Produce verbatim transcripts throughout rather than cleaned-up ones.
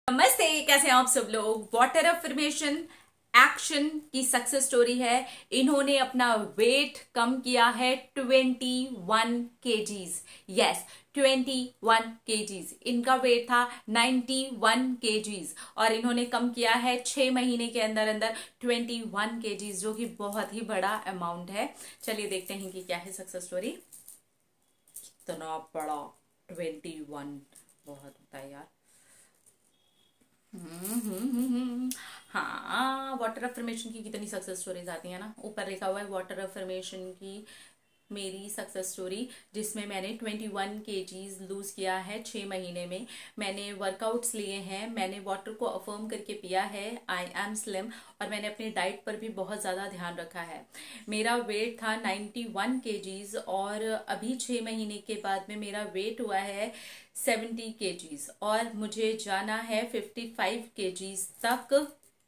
नमस्ते, कैसे हैं आप सब लोग। वाटर अफर्मेशन एक्शन की सक्सेस स्टोरी है। इन्होंने अपना वेट कम किया है twenty one kgs. Yes, twenty one kgs. इनका वेट था नाइंटी वन केजीज और इन्होंने कम किया है छह महीने के अंदर अंदर ट्वेंटी वन केजीज, जो कि बहुत ही बड़ा अमाउंट है। चलिए देखते हैं कि क्या है सक्सेस स्टोरी। कितना बड़ा ट्वेंटी वन, बहुत होता है यार। हम्म हम्म हम्म हम्म। हाँ, वाटर अफर्मेशन की कितनी सक्सेस स्टोरीज आती है ना। ऊपर लिखा हुआ है वाटर अफर्मेशन की मेरी सक्सेस स्टोरी, जिसमें मैंने ट्वेंटी वन केजीज लूज किया है छह महीने में। मैंने वर्कआउट्स लिए हैं, मैंने वाटर को अफर्म करके पिया है, आई एम स्लिम, और मैंने अपनी डाइट पर भी बहुत ज़्यादा ध्यान रखा है। मेरा वेट था नाइंटी वन केजीज और अभी छह महीने के बाद में मेरा वेट हुआ है सेवेंटी केजीज और मुझे जाना है फिफ्टी फाइव केजीज तक।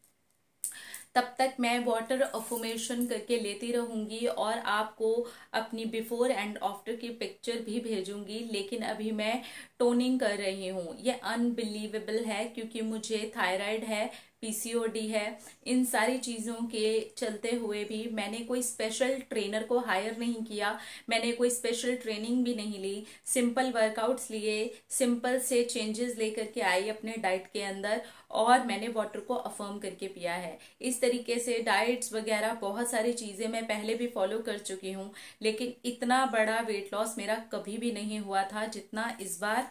तब तक मैं वाटर अफर्मेशन करके लेती रहूंगी और आपको अपनी बिफोर एंड आफ्टर की पिक्चर भी भेजूंगी। लेकिन अभी मैं टोनिंग कर रही हूँ। ये अनबिलीवेबल है क्योंकि मुझे थायराइड है, पीसीओडी है। इन सारी चीज़ों के चलते हुए भी मैंने कोई स्पेशल ट्रेनर को हायर नहीं किया, मैंने कोई स्पेशल ट्रेनिंग भी नहीं ली। सिंपल वर्कआउट्स लिए, सिंपल से चेंजेस लेकर के आई अपने डाइट के अंदर और मैंने वाटर को अफर्म करके पिया है। इस तरीके से डाइट्स वगैरह बहुत सारी चीज़ें मैं पहले भी फॉलो कर चुकी हूँ, लेकिन इतना बड़ा वेट लॉस मेरा कभी भी नहीं हुआ था जितना इस बार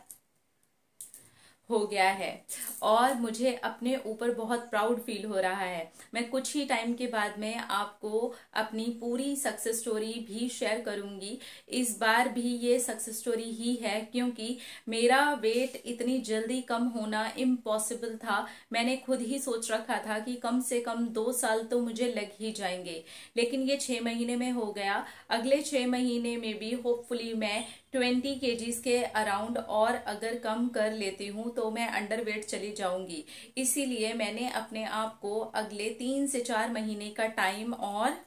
हो गया है। और मुझे अपने ऊपर बहुत प्राउड फील हो रहा है। मैं कुछ ही टाइम के बाद में आपको अपनी पूरी सक्सेस स्टोरी भी शेयर करूंगी। इस बार भी ये सक्सेस स्टोरी ही है क्योंकि मेरा वेट इतनी जल्दी कम होना इम्पॉसिबल था। मैंने खुद ही सोच रखा था कि कम से कम दो साल तो मुझे लग ही जाएंगे, लेकिन ये छह महीने में हो गया। अगले छह महीने में भी होपफुली मैं ट्वेंटी केजीज के अराउंड और अगर कम कर लेती हूँ तो मैं अंडर वेट चली जाऊंगी। इसीलिए मैंने अपने आप को अगले तीन से चार महीने का टाइम और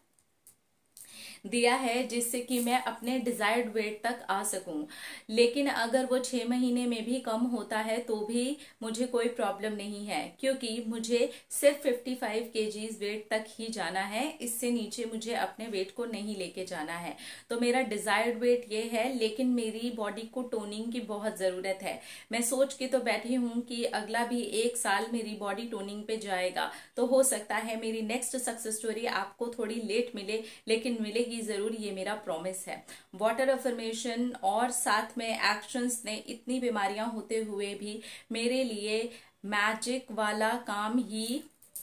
दिया है जिससे कि मैं अपने डिजायर्ड वेट तक आ सकूं। लेकिन अगर वो छह महीने में भी कम होता है तो भी मुझे कोई प्रॉब्लम नहीं है क्योंकि मुझे सिर्फ फिफ्टी फाइव केजीज वेट तक ही जाना है। इससे नीचे मुझे अपने वेट को नहीं लेके जाना है। तो मेरा डिजायर्ड वेट ये है, लेकिन मेरी बॉडी को टोनिंग की बहुत जरूरत है। मैं सोच के तो बैठी हूँ कि अगला भी एक साल मेरी बॉडी टोनिंग पे जाएगा, तो हो सकता है मेरी नेक्स्ट सक्सेस स्टोरी आपको थोड़ी लेट मिले, लेकिन मिले की जरूर, ये मेरा प्रॉमिस है। वाटर अफर्मेशन और साथ में एक्शंस ने इतनी बीमारियां होते हुए भी मेरे लिए मैजिक वाला काम ही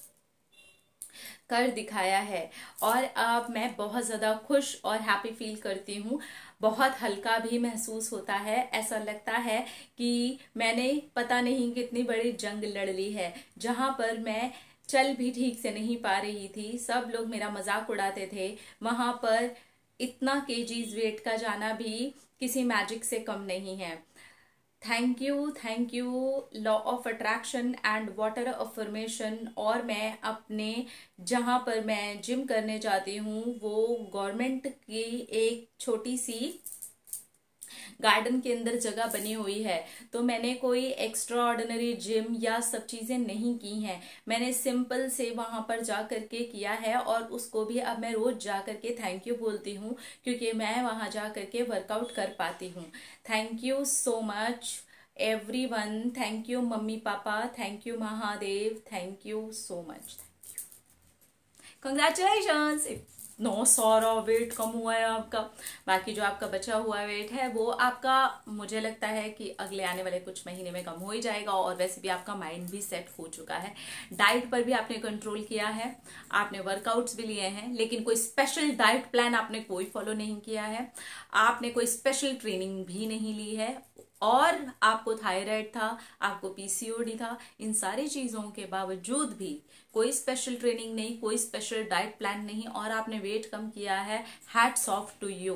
कर दिखाया है और अब मैं बहुत ज्यादा खुश और हैप्पी फील करती हूँ। बहुत हल्का भी महसूस होता है। ऐसा लगता है कि मैंने पता नहीं कितनी बड़ी जंग लड़ ली है। जहां पर मैं चल भी ठीक से नहीं पा रही थी, सब लोग मेरा मजाक उड़ाते थे, वहां पर इतना केजीज वेट का जाना भी किसी मैजिक से कम नहीं है। Thank you, thank you law of attraction and water affirmation. और मैं अपने जहां पर मैं जिम करने जाती हूँ वो गवर्नमेंट की एक छोटी सी गार्डन के अंदर जगह बनी हुई है। तो मैंने कोई एक्स्ट्रा ऑर्डिनरी जिम या सब चीजें नहीं की हैं। मैंने सिंपल से वहां पर जा करके किया है और उसको भी अब मैं रोज जा करके थैंक यू बोलती हूँ क्योंकि मैं वहां जा करके वर्कआउट कर पाती हूँ। Thank you so much everyone. Thank you mummy papa, thank you Mahadev, thank you so much. Congratulations, इतना सारा वेट कम हुआ है आपका। बाकी जो आपका बचा हुआ वेट है वो आपका, मुझे लगता है कि अगले आने वाले कुछ महीने में कम हो ही जाएगा। और वैसे भी आपका माइंड भी सेट हो चुका है। डाइट पर भी आपने कंट्रोल किया है, आपने वर्कआउट्स भी लिए हैं, लेकिन कोई स्पेशल डाइट प्लान आपने कोई फॉलो नहीं किया है, आपने कोई स्पेशल ट्रेनिंग भी नहीं ली है, और आपको थायराइड था, आपको पीसीओडी था। इन सारी चीजों के बावजूद भी कोई स्पेशल ट्रेनिंग नहीं, कोई स्पेशल डाइट प्लान नहीं, और आपने वेट कम किया है। Hats off to you.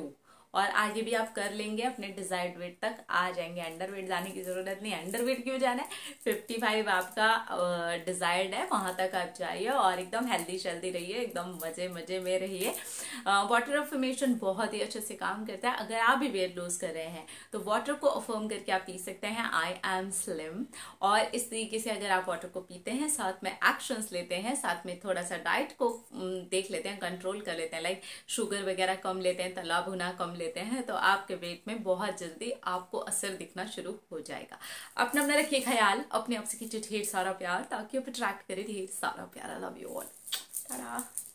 और आगे भी आप कर लेंगे, अपने डिजायर्ड वेट तक आ जाएंगे। अंडर वेट जाने की जरूरत नहीं, अंडर वेट क्यों जाना है, फिफ्टी फाइव आपका डिजायर्ड है, वहां तक आप जाइए और एकदम हेल्दी शेल्दी रहिए, एकदम मजे मजे में रहिए। वाटर अफर्मेशन बहुत ही अच्छे से काम करता है। अगर आप भी वेट लूज कर रहे हैं तो वाटर को अफर्म करके आप पी सकते हैं, आई एम स्लिम। और इस तरीके से अगर आप वाटर को पीते हैं, साथ में एक्शंस लेते हैं, साथ में थोड़ा सा डाइट को देख लेते हैं, कंट्रोल कर लेते हैं, लाइक शुगर वगैरह कम लेते हैं, तला भुना कम लेते हैं, तो आपके वेट में बहुत जल्दी आपको असर दिखना शुरू हो जाएगा। अपना अपना रखिए ख्याल, अपने आप से कीजिए ढेर सारा प्यार ताकि आप अट्रैक्ट करे ढेर सारा प्यार। I love you all.